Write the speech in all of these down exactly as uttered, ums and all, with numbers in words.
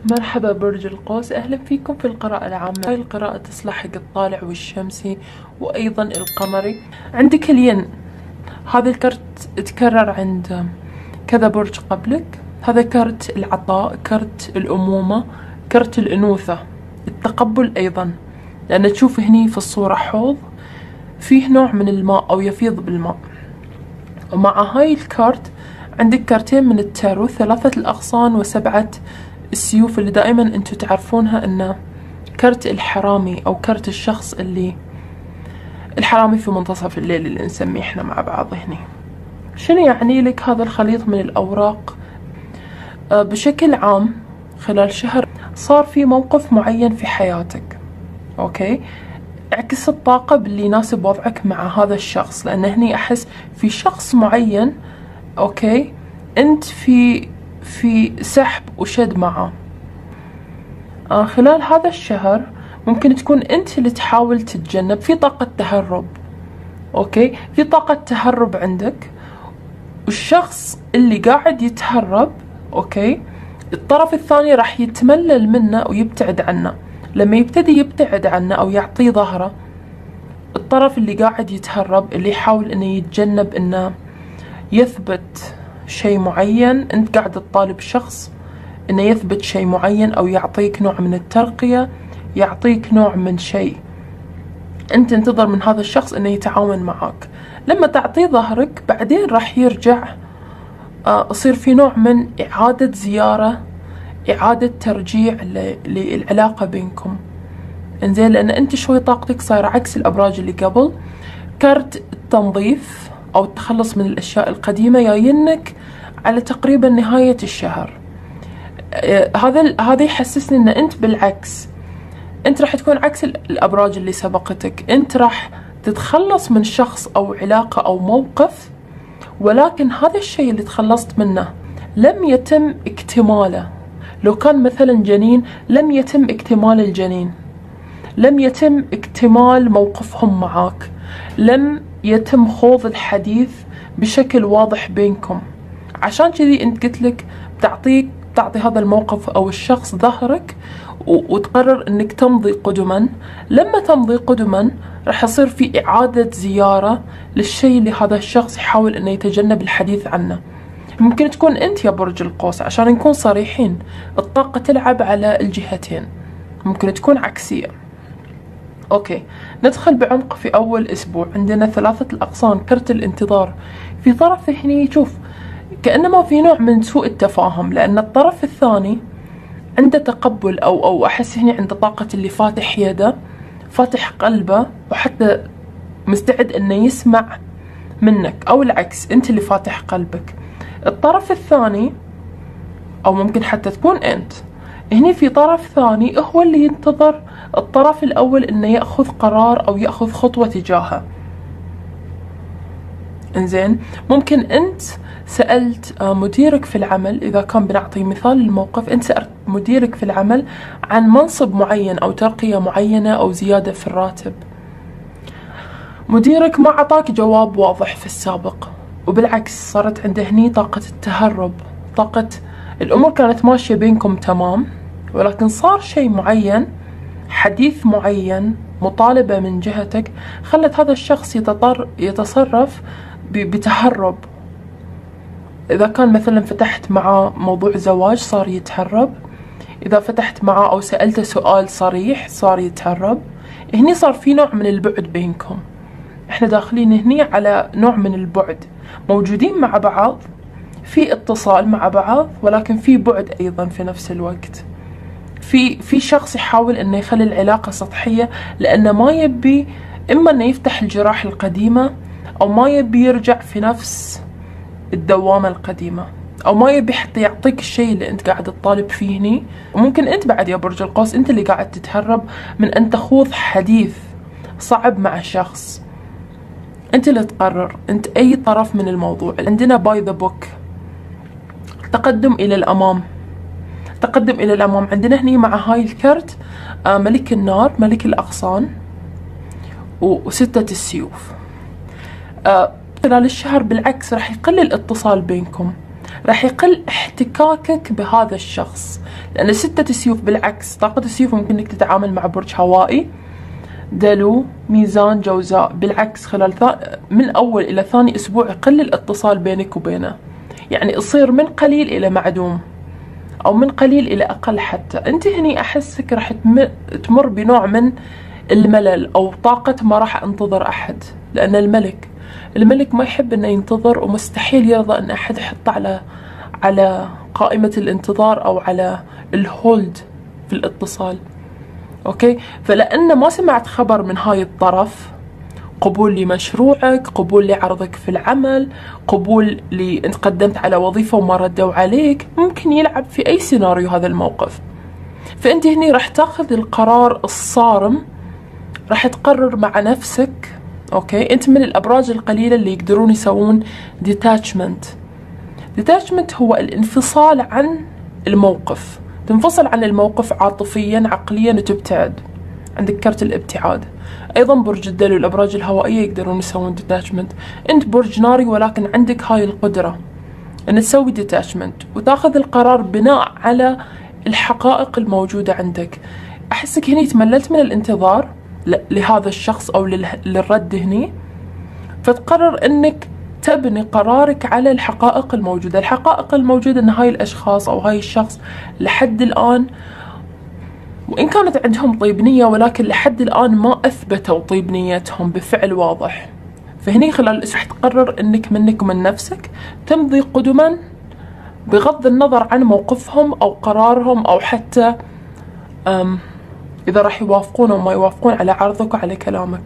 مرحبا برج القوس، أهلا فيكم في القراءة العامة. هاي القراءة تصلح حق الطالع والشمسي وأيضا القمري. عندك الين، هذا الكرت تكرر عند كذا برج قبلك. هذا كرت العطاء، كرت الأمومة، كرت الأنوثة، التقبل أيضا، لأن تشوف هني في الصورة حوض فيه نوع من الماء أو يفيض بالماء. ومع هاي الكارت عندك كارتين من التارو، ثلاثة الأغصان وسبعة السيوف، اللي دائما انتو تعرفونها انه كرت الحرامي او كرت الشخص اللي الحرامي في منتصف الليل اللي نسميه احنا مع بعض هني. شنو يعني لك هذا الخليط من الاوراق؟ آه بشكل عام خلال شهر صار في موقف معين في حياتك، اوكي، اعكس الطاقة باللي يناسب وضعك مع هذا الشخص، لان هني احس في شخص معين، اوكي، انت في في سحب وشد معه. آه خلال هذا الشهر ممكن تكون انت اللي تحاول تتجنب، في طاقة تهرب، اوكي، في طاقة تهرب عندك، والشخص اللي قاعد يتهرب، اوكي، الطرف الثاني راح يتملل منه ويبتعد عنه. لما يبتدي يبتعد عنه او يعطيه ظهره، الطرف اللي قاعد يتهرب اللي يحاول انه يتجنب انه يثبت شيء معين، انت قاعد تطالب شخص انه يثبت شيء معين او يعطيك نوع من الترقية، يعطيك نوع من شيء، انت تنتظر من هذا الشخص انه يتعاون معك. لما تعطيه ظهرك بعدين راح يرجع، آه يصير في نوع من اعادة زيارة، اعادة ترجيع للعلاقة بينكم. انزين، لان انت شوي طاقتك صايرة عكس الابراج اللي قبل. كرت التنظيف او التخلص من الاشياء القديمة جاينك على تقريبا نهاية الشهر. هذا هذا يحسسني ان انت بالعكس، انت راح تكون عكس الابراج اللي سبقتك. انت راح تتخلص من شخص او علاقة او موقف، ولكن هذا الشيء اللي تخلصت منه لم يتم اكتماله. لو كان مثلا جنين، لم يتم اكتمال الجنين، لم يتم اكتمال موقفهم معاك، لم يتم خوض الحديث بشكل واضح بينكم. عشان كذي انت قلت لك بتعطيك تعطي هذا الموقف او الشخص ظهرك وتقرر انك تمضي قدما. لما تمضي قدما راح يصير في اعادة زيارة للشيء اللي هذا الشخص يحاول انه يتجنب الحديث عنه. ممكن تكون انت يا برج القوس، عشان نكون صريحين، الطاقة تلعب على الجهتين، ممكن تكون عكسية. اوكي، ندخل بعمق في اول اسبوع. عندنا ثلاثة الاغصان، كرت الانتظار. في طرف هني شوف كأنما في نوع من سوء التفاهم، لأن الطرف الثاني عنده تقبل أو أو أحس هني عنده طاقة اللي فاتح يده، فاتح قلبه، وحتى مستعد إنه يسمع منك، أو العكس أنت اللي فاتح قلبك. الطرف الثاني أو ممكن حتى تكون أنت، هني في طرف ثاني هو اللي ينتظر الطرف الأول إنه يأخذ قرار أو يأخذ خطوة تجاهه. إنزين، ممكن أنت سألت مديرك في العمل، إذا كان بنعطي مثال للموقف، أنت سألت مديرك في العمل عن منصب معين أو ترقية معينة أو زيادة في الراتب. مديرك ما عطاك جواب واضح في السابق، وبالعكس صارت عنده هني طاقة التهرب، طاقة الأمور كانت ماشية بينكم تمام، ولكن صار شيء معين، حديث معين، مطالبة من جهتك، خلت هذا الشخص يتطر يتصرف بتهرب. إذا كان مثلا فتحت معاه موضوع زواج صار يتهرب، إذا فتحت معاه أو سألته سؤال صريح صار يتهرب. هني صار في نوع من البعد بينكم، احنا داخلين هني على نوع من البعد، موجودين مع بعض، في اتصال مع بعض، ولكن في بعد أيضا في نفس الوقت. في في شخص يحاول انه يخلي العلاقة سطحية، لأنه ما يبي إما انه يفتح الجراح القديمة، أو ما يبي يرجع في نفس الدوامة القديمة، أو ما يبي حتى يعطيك الشيء اللي أنت قاعد تطالب فيه هني. وممكن أنت بعد يا برج القوس أنت اللي قاعد تتهرب من أن تخوض حديث صعب مع شخص. أنت اللي تقرر، أنت أي طرف من الموضوع. عندنا باي ذا بوك، تقدم إلى الأمام، تقدم إلى الأمام. عندنا هني مع هاي الكرت آه ملك النار، ملك الأغصان، وستة السيوف. آه خلال الشهر بالعكس راح يقل الاتصال بينكم، راح يقل احتكاكك بهذا الشخص، لأن ستة السيوف بالعكس طاقة السيوف ممكن انك تتعامل مع برج هوائي، دلو، ميزان، جوزاء. بالعكس خلال من أول إلى ثاني أسبوع يقل الاتصال بينك وبينه، يعني يصير من قليل إلى معدوم أو من قليل إلى أقل. حتى أنت هني أحسك راح تمر بنوع من الملل أو طاقة ما راح أنتظر أحد، لأن الملك الملك ما يحب أنه ينتظر، ومستحيل يرضى أن أحد يحطه على على قائمة الانتظار أو على الهولد في الاتصال. أوكي، فلأن ما سمعت خبر من هاي الطرف، قبول لمشروعك، قبول لعرضك في العمل، قبول لي انت قدمت على وظيفة وما ردوا عليك، ممكن يلعب في أي سيناريو هذا الموقف. فأنت هني راح تاخذ القرار الصارم، راح تقرر مع نفسك. أوكي، أنت من الأبراج القليلة اللي يقدرون يسوون detachment. detachment هو الانفصال عن الموقف، تنفصل عن الموقف عاطفيا عقليا وتبتعد. عندك كرت الابتعاد. ايضا برج الدلو الابراج الهوائيه يقدرون يسوون ديتاشمنت. انت برج ناري ولكن عندك هاي القدره ان تسوي ديتاشمنت وتاخذ القرار بناء على الحقائق الموجوده عندك. احسك هني تمللت من الانتظار لهذا الشخص او للرد هني، فتقرر انك تبني قرارك على الحقائق الموجوده. الحقائق الموجوده ان هاي الاشخاص او هاي الشخص لحد الان وإن كانت عندهم طيب نية، ولكن لحد الآن ما أثبتوا طيب نيتهم بفعل واضح. فهني خلال الأسبوع تقرر أنك منك ومن نفسك تمضي قدما بغض النظر عن موقفهم أو قرارهم، أو حتى أم إذا راح يوافقون أو ما يوافقون على عرضك وعلى كلامك.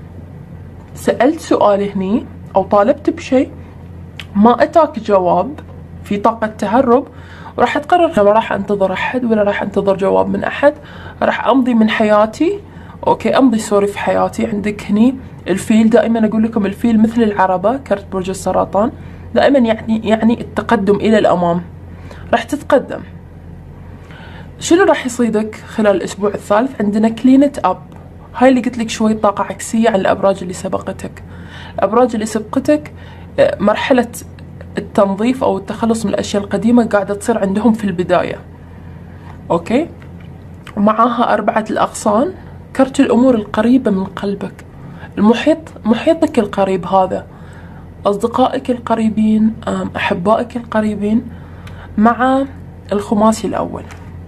سألت سؤال هني أو طالبت بشيء ما أتاك جواب، في طاقة تهرب، وراح تقرر ما راح انتظر احد ولا راح انتظر جواب من احد، راح امضي من حياتي. اوكي، امضي سوري في حياتي. عندك هني الفيل، دائما اقول لكم الفيل مثل العربة، كرت برج السرطان، دائما يعني يعني التقدم الى الامام. راح تتقدم. شنو راح يصيدك خلال الاسبوع الثالث؟ عندنا كلينت اب، هاي اللي قلت لك شوي طاقة عكسية عن الابراج اللي سبقتك. الابراج اللي سبقتك مرحلة التنظيف او التخلص من الاشياء القديمه قاعده تصير عندهم في البدايه. اوكي، ومعاها اربعه الاغصان، كرت الامور القريبه من قلبك، المحيط، محيطك القريب، هذا اصدقائك القريبين، احبائك القريبين، مع الخماسي الاول.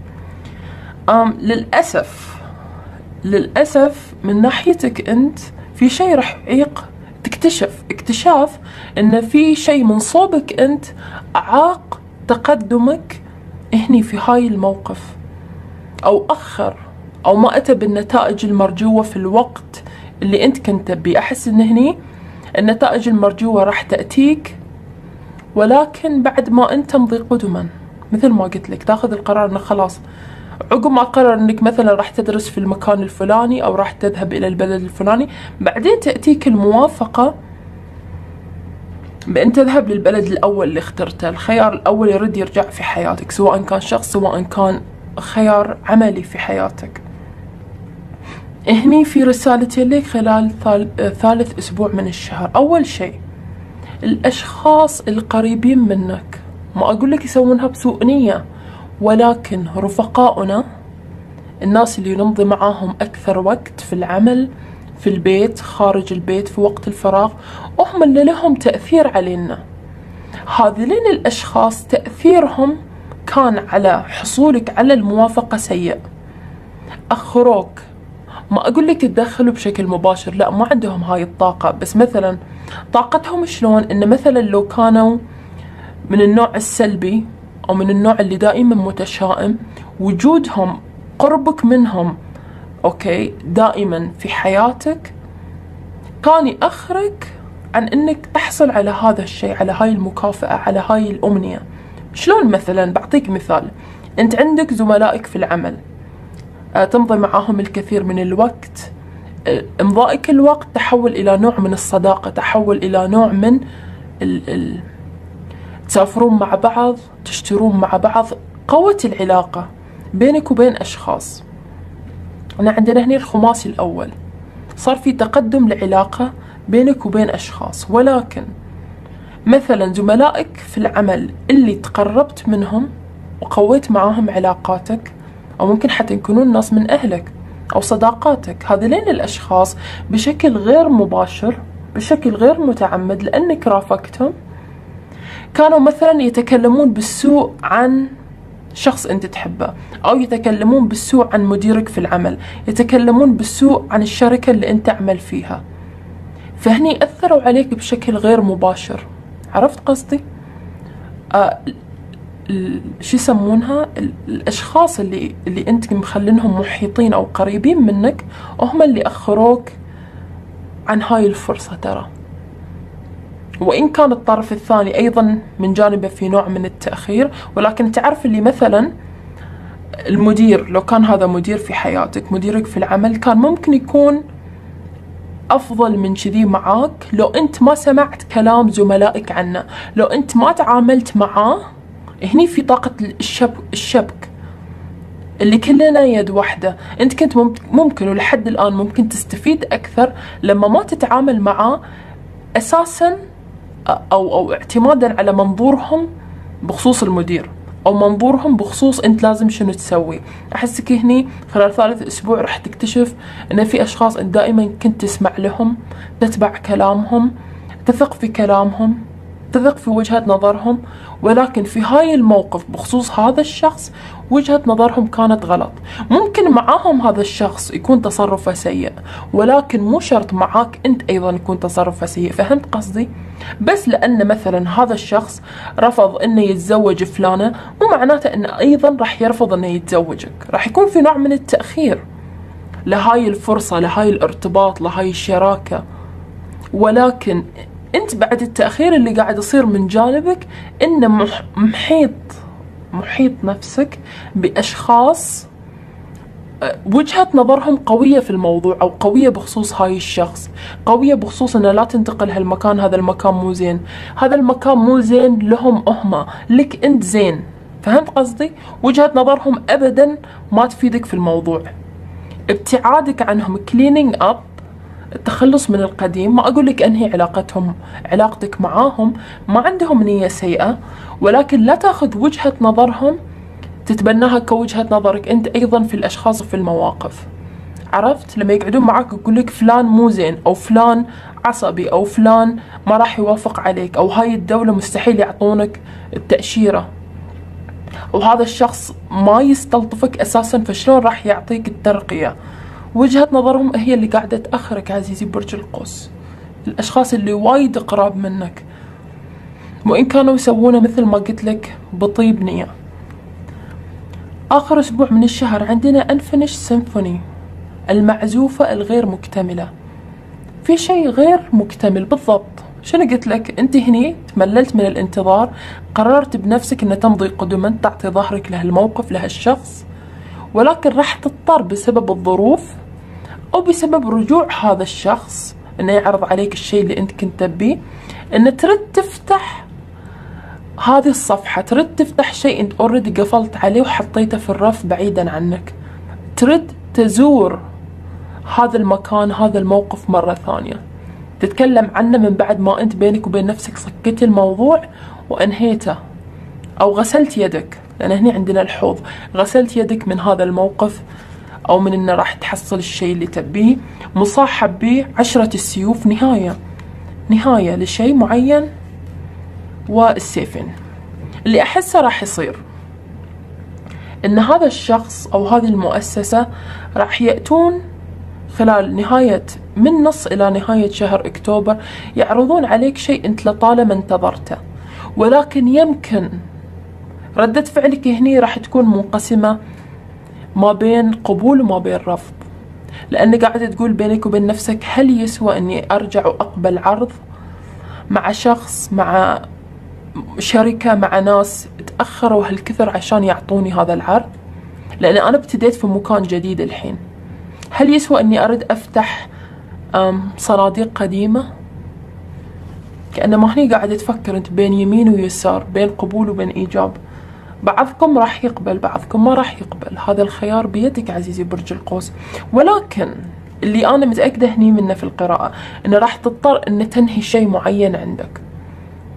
أم للاسف للاسف من ناحيتك انت في شيء راح يعيق، تكتشف اكتشاف ان في شيء من صوبك انت اعاق تقدمك هني في هاي الموقف، او اخر او ما اتى بالنتائج المرجوة في الوقت اللي انت كنت تبي. احس ان هني النتائج المرجوة راح تأتيك، ولكن بعد ما انت تمضي قدما، مثل ما قلت لك تاخذ القرار انه خلاص عقب ما قرر انك مثلا راح تدرس في المكان الفلاني او راح تذهب الى البلد الفلاني، بعدين تأتيك الموافقة بأن تذهب للبلد الأول اللي اخترته. الخيار الأول يرد يرجع في حياتك، سواء كان شخص سواء كان خيار عملي في حياتك. هني في رسالتين لك خلال ثالث أسبوع من الشهر. أول شيء الأشخاص القريبين منك، ما أقول لك يسوونها بسوء نية، ولكن رفقاؤنا، الناس اللي نمضي معاهم أكثر وقت في العمل، في البيت، خارج البيت، في وقت الفراغ، وهم اللي لهم تأثير علينا. هذين الأشخاص تأثيرهم كان على حصولك على الموافقة سيء، أخروك. ما أقول لك تدخلوا بشكل مباشر، لا، ما عندهم هاي الطاقة، بس مثلا طاقتهم شلون؟ إن مثلا لو كانوا من النوع السلبي أو من النوع اللي دائما متشائم، وجودهم، قربك منهم اوكي دائما في حياتك كان يأخرك عن انك تحصل على هذا الشيء، على هاي المكافأة، على هاي الأمنية. شلون؟ مثلا بعطيك مثال، انت عندك زملائك في العمل، آه تمضي معاهم الكثير من الوقت، آه امضائك الوقت تحول الى نوع من الصداقة، تحول الى نوع من ال ال تسافرون مع بعض، تشترون مع بعض، قوة العلاقة بينك وبين اشخاص. أنا عندنا هنا الخماسي الأول، صار في تقدم لعلاقة بينك وبين أشخاص، ولكن مثلا زملائك في العمل اللي تقربت منهم وقويت معاهم علاقاتك، أو ممكن حتى يكونون ناس من أهلك أو صداقاتك، هذين الأشخاص بشكل غير مباشر بشكل غير متعمد لأنك رافقتهم، كانوا مثلا يتكلمون بالسوء عن شخص أنت تحبه، أو يتكلمون بالسوء عن مديرك في العمل، يتكلمون بالسوء عن الشركة اللي أنت تعمل فيها، فهني أثروا عليك بشكل غير مباشر. عرفت قصدي؟ آه شو يسمونها، الأشخاص اللي اللي أنت مخلينهم محيطين أو قريبين منك هم اللي أخروك عن هاي الفرصة ترى. وإن كان الطرف الثاني أيضا من جانبه في نوع من التأخير، ولكن تعرف اللي مثلا المدير، لو كان هذا مدير في حياتك، مديرك في العمل، كان ممكن يكون أفضل من كذي معاك لو أنت ما سمعت كلام زملائك عنه، لو أنت ما تعاملت معاه. هني في طاقة الشب الشبك اللي كلنا يد واحدة. أنت كنت ممكن ولحد الآن ممكن تستفيد أكثر لما ما تتعامل معاه أساسا، أو أو اعتمادا على منظورهم بخصوص المدير، أو منظورهم بخصوص أنت لازم شنو تسوي. أحسك هني خلال ثالث أسبوع راح تكتشف أن في أشخاص أنت دائما كنت تسمع لهم، تتبع كلامهم، تثق في كلامهم، تثق في وجهة نظرهم، ولكن في هاي الموقف بخصوص هذا الشخص وجهة نظرهم كانت غلط. ممكن معاهم هذا الشخص يكون تصرفه سيء، ولكن مو شرط معاك أنت أيضا يكون تصرفه سيء. فهمت قصدي؟ بس لأن مثلا هذا الشخص رفض أنه يتزوج فلانة، مو معناته أنه أيضا راح يرفض أنه يتزوجك. راح يكون في نوع من التأخير لهاي الفرصة، لهاي الارتباط، لهاي الشراكة، ولكن أنت بعد التأخير اللي قاعد يصير من جانبك إنه محيط محيط نفسك بأشخاص وجهة نظرهم قوية في الموضوع، أو قوية بخصوص هاي الشخص، قوية بخصوص إنه لا تنتقل هالمكان، هذا المكان مو زين، هذا المكان مو زين لهم هم، لك أنت زين. فهمت قصدي؟ وجهة نظرهم أبدا ما تفيدك في الموضوع. ابتعادك عنهم، كلينينج أب، التخلص من القديم. ما أقول لك أنهي علاقتهم، علاقتك معاهم ما عندهم نية سيئة، ولكن لا تاخذ وجهة نظرهم تتبناها كوجهة نظرك أنت أيضا في الأشخاص وفي المواقف. عرفت؟ لما يقعدون معك يقول لك فلان مو زين، أو فلان عصبي، أو فلان ما راح يوافق عليك، أو هاي الدولة مستحيل يعطونك التأشيرة، أو هذا الشخص ما يستلطفك أساسا فشلون راح يعطيك الترقية. وجهة نظرهم هي اللي قاعدة تأخرك عزيزي برج القوس. الأشخاص اللي وايد قراب منك، وإن كانوا يسوونه مثل ما قلت لك بطيب نية. آخر أسبوع من الشهر عندنا Unfinished Symphony، المعزوفة الغير مكتملة. في شيء غير مكتمل بالضبط. شنو قلت لك؟ أنت هني تمللت من الانتظار، قررت بنفسك أن تمضي قدما، تعطي ظهرك لهالموقف، لهالشخص، ولكن راح تضطر بسبب الظروف أو بسبب رجوع هذا الشخص أنه يعرض عليك الشيء اللي أنت كنت تبيه، أن ترد تفتح هذه الصفحة، ترد تفتح شيء أنت أوريدي قفلت عليه وحطيته في الرف بعيدا عنك، ترد تزور هذا المكان، هذا الموقف مرة ثانية، تتكلم عنه من بعد ما أنت بينك وبين نفسك صكيت الموضوع وأنهيته، أو غسلت يدك، لأن هنا عندنا الحوض، غسلت يدك من هذا الموقف، أو من أنه راح تحصل الشيء اللي تبيه. مصاحب به عشرة السيوف، نهاية نهاية لشيء معين، والسيفين. اللي أحسه راح يصير أن هذا الشخص أو هذه المؤسسة راح يأتون خلال نهاية من نص إلى نهاية شهر أكتوبر، يعرضون عليك شيء أنت لطالما انتظرته، ولكن يمكن ردة فعلك هني راح تكون منقسمة ما بين قبول وما بين رفض، لأنك قاعدة تقول بينك وبين نفسك هل يسوى أني أرجع وأقبل عرض مع شخص، مع شركة، مع ناس تأخروا هالكثر عشان يعطوني هذا العرض، لأن أنا ابتديت في مكان جديد الحين. هل يسوى أني أرد أفتح صناديق قديمة؟ كأنما هني قاعدة تفكر أنت بين يمين ويسار، بين قبول وبين إيجاب. بعضكم راح يقبل، بعضكم ما راح يقبل، هذا الخيار بيدك عزيزي برج القوس. ولكن اللي أنا متأكدة هني منه في القراءة أنه راح تضطر أن تنهي شيء معين عندك،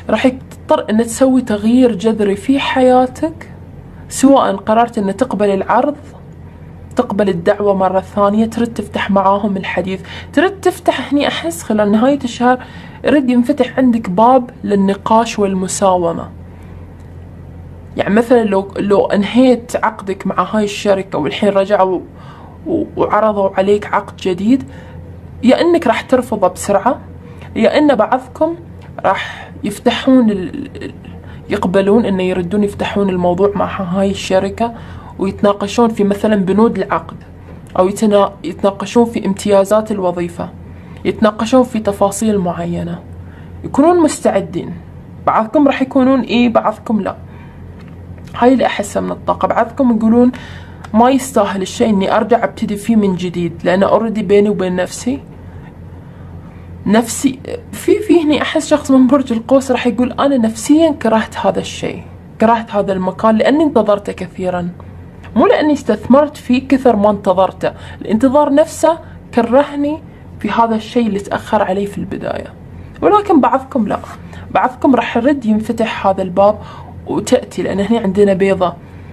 راح تضطر ان تسوي تغيير جذري في حياتك، سواء قررت ان تقبل العرض، تقبل الدعوة مرة ثانية، ترد تفتح معاهم الحديث، ترد تفتح. هني أحس خلال نهاية الشهر يرد ينفتح عندك باب للنقاش والمساومة. يعني مثلا لو لو انهيت عقدك مع هاي الشركة والحين رجعوا وعرضوا عليك عقد جديد، يا انك راح ترفضه بسرعة، يا ان بعضكم راح يفتحون ال... يقبلون انه يردون يفتحون الموضوع مع هاي الشركة ويتناقشون في مثلا بنود العقد، او يتنا... يتناقشون في امتيازات الوظيفة، يتناقشون في تفاصيل معينة، يكونون مستعدين. بعضكم راح يكونون ايه، بعضكم لا. هاي اللي احسها من الطاقة. بعضكم يقولون ما يستاهل الشيء اني ارجع ابتدي فيه من جديد، لان اوريدي بيني وبين نفسي نفسي في في هني احس شخص من برج القوس راح يقول انا نفسيا كرهت هذا الشيء، كرهت هذا المكان لاني انتظرته كثيرا، مو لاني استثمرت فيه كثر ما انتظرته. الانتظار نفسه كرهني في هذا الشيء اللي تاخر علي في البدايه. ولكن بعضكم لا، بعضكم راح يرد ينفتح هذا الباب وتاتي، لان هنا عندنا بيضه.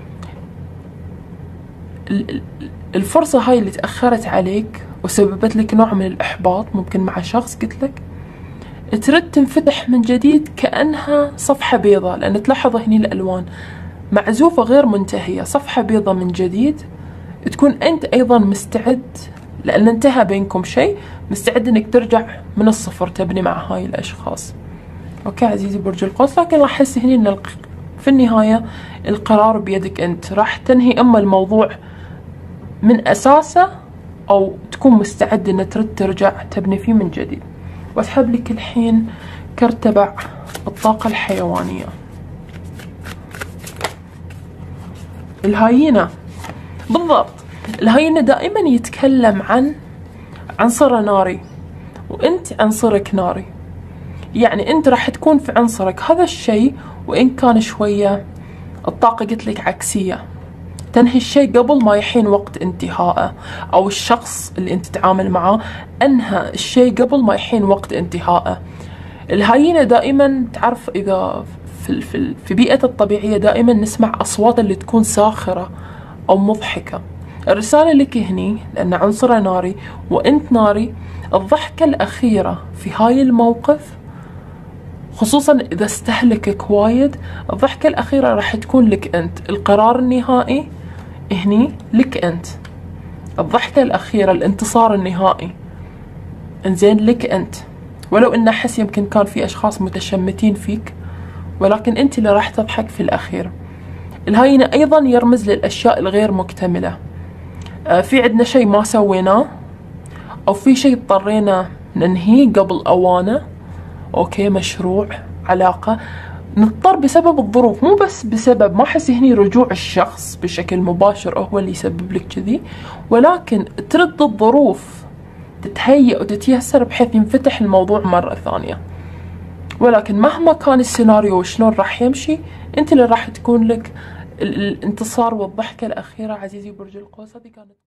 الفرصه هاي اللي تاخرت عليك وسببت لك نوع من الإحباط، ممكن مع شخص قلت لك، ترد تنفتح من جديد كأنها صفحة بيضاء، لأن تلاحظ هني الألوان معزوفة غير منتهية، صفحة بيضاء من جديد. تكون أنت أيضا مستعد، لأن انتهى بينكم شيء، مستعد أنك ترجع من الصفر تبني مع هاي الأشخاص. أوكي عزيزي برج القوس، لكن راح أحس هني أن في النهاية القرار بيدك أنت. راح تنهي إما الموضوع من أساسه، أو تكون مستعد أن ترد ترجع تبني فيه من جديد. وأسحب لك الحين كرت تبع الطاقة الحيوانية. الهاينة بالضبط. الهاينة دائما يتكلم عن عنصر ناري، وأنت عنصرك ناري. يعني أنت راح تكون في عنصرك هذا الشيء، وإن كان شوية الطاقة قلت لك عكسية، تنهي الشيء قبل ما يحين وقت انتهائه، أو الشخص اللي أنت تتعامل معاه أنهى الشيء قبل ما يحين وقت انتهائه. الهاينة دائما تعرف، إذا في, في, في بيئة الطبيعية دائما نسمع أصوات اللي تكون ساخرة أو مضحكة. الرسالة لك هني لأن عنصر ناري وأنت ناري، الضحكة الأخيرة في هاي الموقف، خصوصا إذا استهلكك وايد، الضحكة الأخيرة راح تكون لك أنت. القرار النهائي هني لك أنت، الضحكة الأخيرة، الانتصار النهائي انزين لك أنت. ولو إن أحس يمكن كان في أشخاص متشمتين فيك، ولكن أنت اللي راح تضحك في الأخير. الهاينة أيضا يرمز للأشياء الغير مكتملة. آه في عندنا شيء ما سويناه، أو في شيء اضطرينا ننهيه قبل أوانه. أوكي، مشروع، علاقة، نضطر بسبب الظروف، مو بس بسبب، ما أحس هني رجوع الشخص بشكل مباشر هو اللي يسبب لك كذي، ولكن ترد الظروف تتهيأ وتتيسر بحيث ينفتح الموضوع مرة ثانية. ولكن مهما كان السيناريو وشلون راح يمشي، انت اللي راح تكون لك الانتصار والضحكة الأخيرة عزيزي برج القوس. هذه كانت